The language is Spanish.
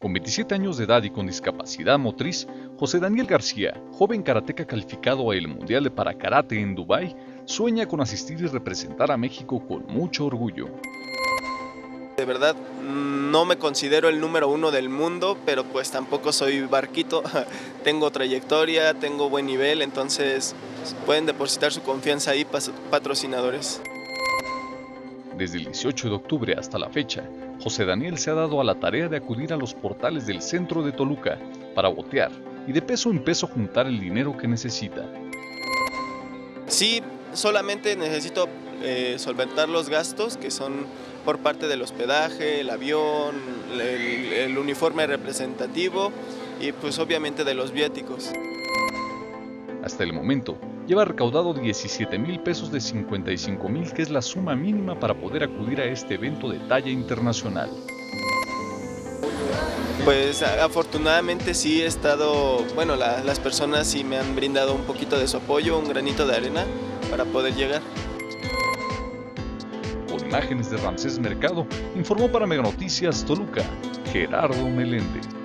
Con 27 años de edad y con discapacidad motriz, José Daniel García, joven karateca calificado a el Mundial de Parakarate en Dubái, sueña con asistir y representar a México con mucho orgullo. De verdad, no me considero el número uno del mundo, pero pues tampoco soy barquito. Tengo trayectoria, tengo buen nivel, entonces pueden depositar su confianza ahí, patrocinadores. Desde el 18 de octubre hasta la fecha, José Daniel se ha dado a la tarea de acudir a los portales del centro de Toluca para botear y de peso en peso juntar el dinero que necesita. Sí, solamente necesito solventar los gastos que son por parte del hospedaje, el avión, el uniforme representativo y pues obviamente de los viáticos. Hasta el momento, lleva recaudado 17,000 pesos de 55,000, que es la suma mínima para poder acudir a este evento de talla internacional. Pues afortunadamente sí he estado, bueno, las personas sí me han brindado un poquito de su apoyo, un granito de arena para poder llegar. Con imágenes de Ramsés Mercado, informó para Mega Noticias Toluca, Gerardo Meléndez.